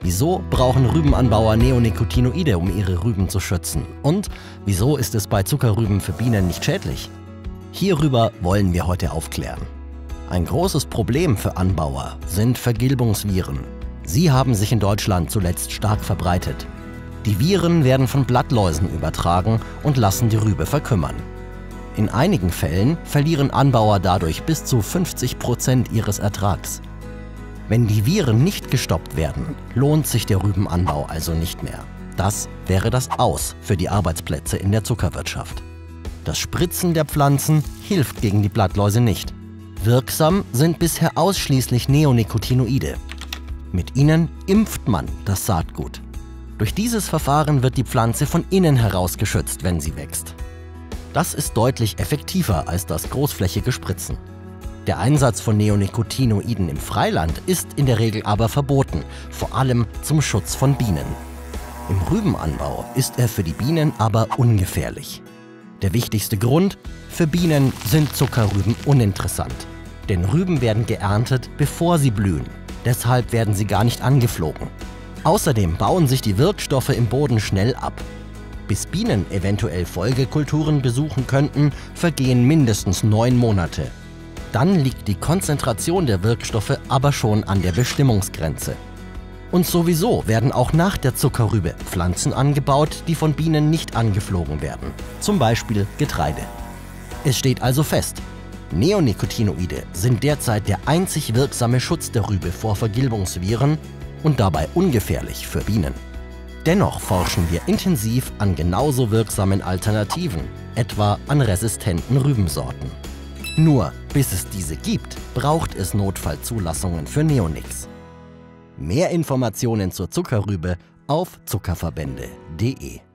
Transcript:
Wieso brauchen Rübenanbauer Neonicotinoide, um ihre Rüben zu schützen? Und wieso ist es bei Zuckerrüben für Bienen nicht schädlich? Hierüber wollen wir heute aufklären. Ein großes Problem für Anbauer sind Vergilbungsviren. Sie haben sich in Deutschland zuletzt stark verbreitet. Die Viren werden von Blattläusen übertragen und lassen die Rübe verkümmern. In einigen Fällen verlieren Anbauer dadurch bis zu 50% ihres Ertrags. Wenn die Viren nicht gestoppt werden, lohnt sich der Rübenanbau also nicht mehr. Das wäre das Aus für die Arbeitsplätze in der Zuckerwirtschaft. Das Spritzen der Pflanzen hilft gegen die Blattläuse nicht. Wirksam sind bisher ausschließlich Neonicotinoide. Mit ihnen impft man das Saatgut. Durch dieses Verfahren wird die Pflanze von innen heraus geschützt, wenn sie wächst. Das ist deutlich effektiver als das großflächige Spritzen. Der Einsatz von Neonicotinoiden im Freiland ist in der Regel aber verboten, vor allem zum Schutz von Bienen. Im Rübenanbau ist er für die Bienen aber ungefährlich. Der wichtigste Grund: für Bienen sind Zuckerrüben uninteressant. Denn Rüben werden geerntet, bevor sie blühen. Deshalb werden sie gar nicht angeflogen. Außerdem bauen sich die Wirkstoffe im Boden schnell ab. Bis Bienen eventuell Folgekulturen besuchen könnten, vergehen mindestens 9 Monate. Dann liegt die Konzentration der Wirkstoffe aber schon an der Bestimmungsgrenze. Und sowieso werden auch nach der Zuckerrübe Pflanzen angebaut, die von Bienen nicht angeflogen werden. Zum Beispiel Getreide. Es steht also fest: Neonicotinoide sind derzeit der einzig wirksame Schutz der Rübe vor Vergilbungsviren und dabei ungefährlich für Bienen. Dennoch forschen wir intensiv an genauso wirksamen Alternativen, etwa an resistenten Rübensorten. Nur bis es diese gibt, braucht es Notfallzulassungen für Neonics. Mehr Informationen zur Zuckerrübe auf zuckerverbände.de